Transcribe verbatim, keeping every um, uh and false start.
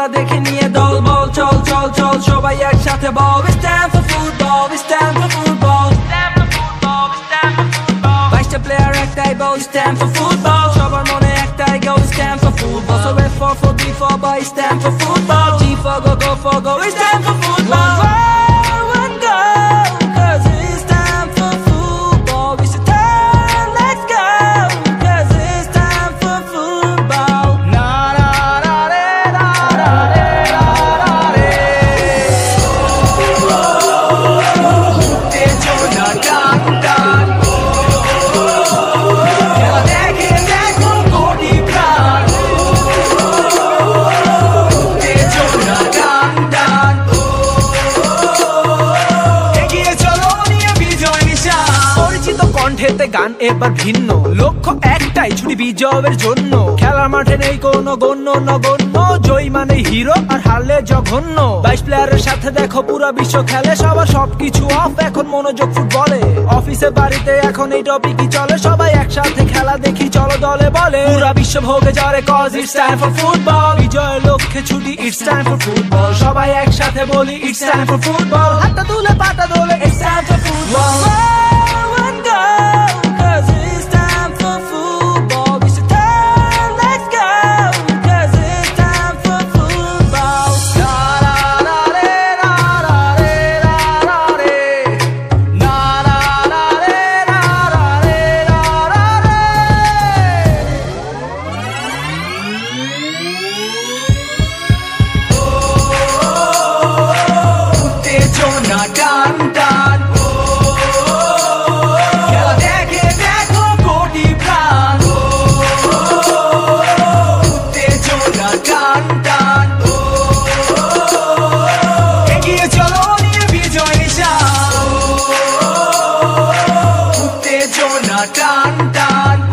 খেলা দেখে নিয়ে দল বল চল চল চল সবাই একসাথে বল It's time for football, it's time for football বাইশটা প্লেয়ার একটাই ball It's time for football সবার মনে একটাই go It's time for football So F for for B for boy It's time for football G for go go for go It's time for football One go Cause it's time for football We should turn, let's go Cause it's time for football Na na na re na na re na na re Uttejona tan tan খেলা দেখে দেখো কোটি প্রাণ উত্তেজনা টান টান এগিয়ে চলো নিয়ে বিজয় নিশান পরিচিত কণ্ঠেতে গান এবার ভিন্ন লক্ষ্য একটাই ছুটি বিজয়ের জন্য খেলার মাঠে নেই কোনো গণ্য নগণ্য জয় মানে হিরো আর হারলে জঘন্য বাইশ প্লেয়ারের সাথে দেখো পুরো বিশ্ব খেলে সবার সবকিছু অফ এখন মনোযোগ ফুটবলে অফিসে বাড়িতে এখন এই টপিকই চলে সবাই একসাথে খেলা দেখি চলো দলে বলে পুরো বিশ্ব ভোগে যারে cause it's time for football বিজয়ের লক্ষ্যে ছুটি ইটস টাইম ফর ফুটবল সবাই একসাথে বলি ইটস টাইম ফর ফুটবল হাতটা তুলে পাটা দোলে it's time for football One go cause it's time for football We should turn, let's go cause it's time for football Na na na re na na re na na re Na na na re na na re na na re উত্তেজনা টান টান খেলা দেখে দেখো কোটি প্রাণ উত্তেজনা টান টান এগিয়ে চলো নিয়ে বিজয় নিশান উত্তেজনা টান টান